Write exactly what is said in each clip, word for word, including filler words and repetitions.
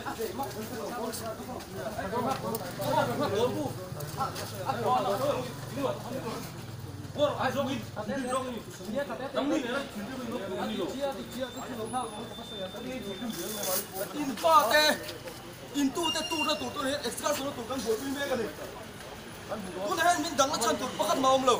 into the two the two to hit extra so to kan bo pi me ka ni tu na hen min dang la chan tu pakhat ma om lo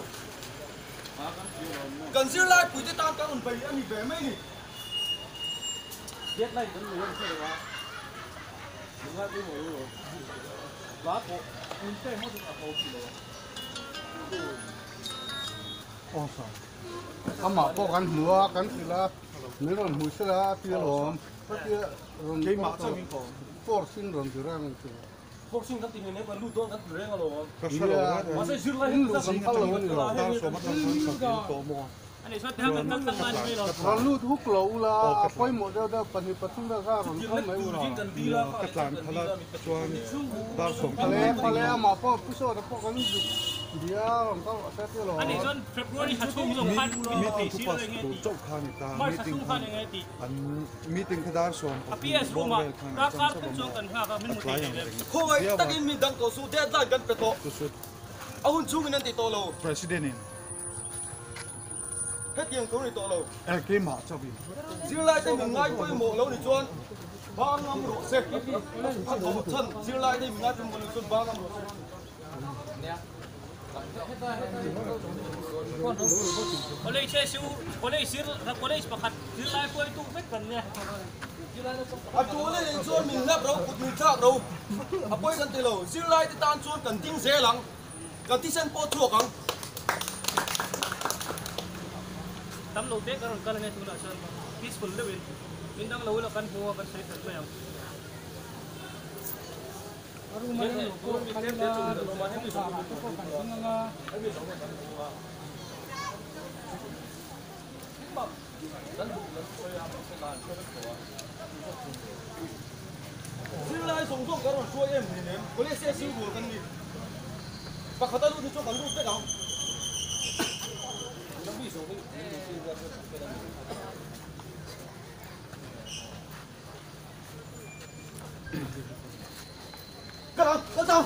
kan zir lai pui te tam ka un pai ani ve mai ni biết này vẫn người chơi được không? Đúng là cái mồi rồi. Lá bộ, mình chơi mất được bao nhiêu rồi? Ồ sao? Cái mà có cái mưa cái gì là nếu là mùi sẽ là tiêu lộn, cái tiêu rồi cái mà sao mình có phô xin rồi thì ra mình phô xin cái tiền này vẫn lưu toan cái rẻ rồi mà sẽ zir lai lưu xong cái lộn rồi tao số mất tao số tổ mò anh này xuất theo cái tăng tăng này rồi. rồi lưu hút lẩu là quay một đeo đeo phần hiệp phần ra ra rồi không mấy rồi cắt làm thật là cho tao số có lẽ có lẽ mà có cái số đó có cái gì dia orang tahu saya tu loh. Anh này xuất February hạt chung dùng khăn rồi. meeting tu pas tu chok khan ta meeting an meeting kada som P S room mà ra card cái chung cần ha cái mình một cái. khoi takin min dang ko su deadline kan pe to ahun chung in an ti to lo president in hết tiền ko ni to lo el ke ma cho bi zir lai te min ngai poi mo lo ni chuan ba ngam ro se a to chan zir lai te min ngai poi mo lo chuan ba ngam ro se có lấy xe siêu có lấy xíu có lấy bạc hạt giữ lại quay tụ biết cần nha a chu le in chuan min lap ro kut min thak ro a poi kan ti lo zir lai te tan chuan kan ting ze lang kan ti sen po thuak ang tấm lầu tết còn cần nghe chúng ta sơn peaceful living mình đang lâu là cần mua cần xây thật phải không? zir lai song song ka ron chuai em ni nem ko le se siu ru kan ni pakhata lu ni chu kan ru pe dang cái đó cái sao